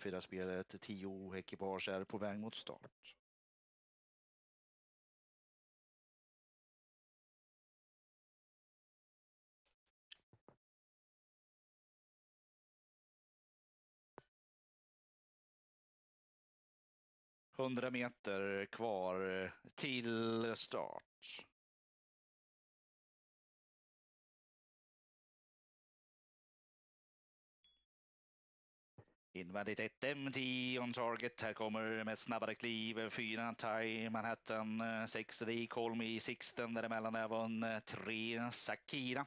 V4-spelet. 10 ekipage är på väg mot start. ...100 meter kvar till start. Invändigt 1 MT on target. Här kommer med snabbare kliv 4 Thai Manhattan, 6 The Call Me Sixten, däremellan även 3 Sakira.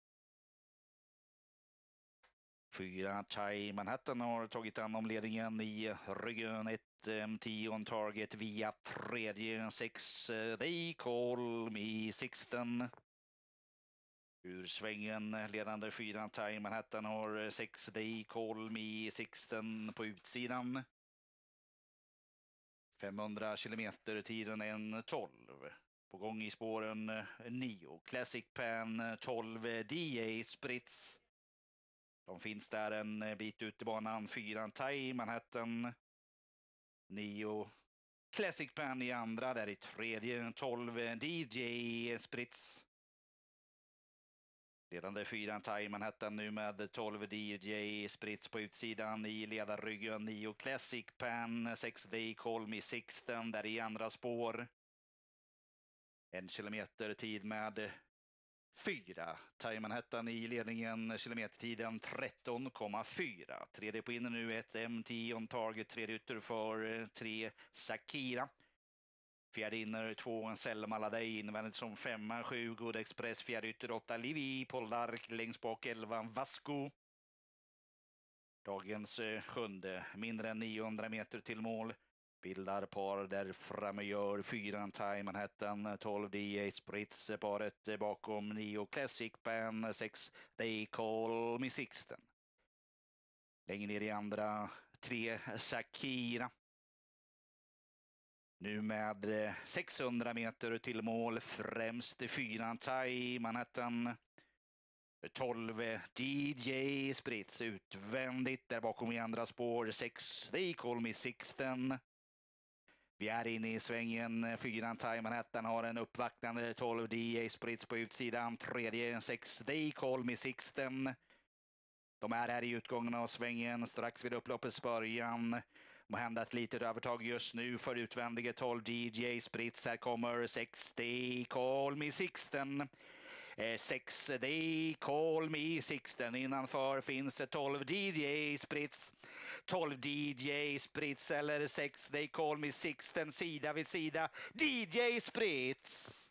4 Thai Manhattan har tagit hand om ledningen i ryggen. 1 MT on target via tredje. 6 They Call Me Sixten. Ur svängen ledande 4 Thai Manhattan har 6 They Call Me Sixten på utsidan. 500 kilometer, tiden 1:12. På gång i spåren 9 Classic Pan, 12 DA Spritz. De finns där en bit ut i banan. 4 Thai Manhattan, 9 Classic Pan i andra, där i tredje. 12 DJ Spritz. Ledande 4 Thai Manhattan nu med 12 DJ Spritz på utsidan. I ledarryggen 9 Classic Pan, 6 They Call Me Sixten där i andra spår. 1 kilometer tid med 4 Thai Manhattan i ledningen, kilometertiden 13,4. Tredje på inne nu 1 MT on target, tredje ytter för 3 Sakira. Fjärde inner 2 Selma Maladej, invändigt som 5 7 Good Express, fjärde ytter 8 Livi Poldark, längst bak 11 Vasco. Dagens sjunde, mindre än 900 meter till mål. Bildar par där framme gör 4 Thai Manhattan, 12 DA Spritz, paret bakom 9 Classic Pan, 6 They Call Me Sixten. Längre ner i andra 3 Sakira. Nu med 600 meter till mål, främst 4 Thai Manhattan, 12 DJ Spritz utvändigt, där bakom i andra spår 6 They Call Me Sixten. Vi är inne i svängen, 4 Thai Manhattan har en uppvaktande 12 DJ Spritz på utsidan, tredje 6 They Call Me Sixten. De är här i utgången av svängen strax vid upploppets början. Må hända ett litet övertag just nu för utvändige 12 DJ Spritz. Här kommer 6 They Call Me Sixten. 6 They Call Me Sixten. Innanför finns 12 DJ Spritz. 12 DJ Spritz eller 6 They Call Me Sixten, sida vid sida. DJ Spritz!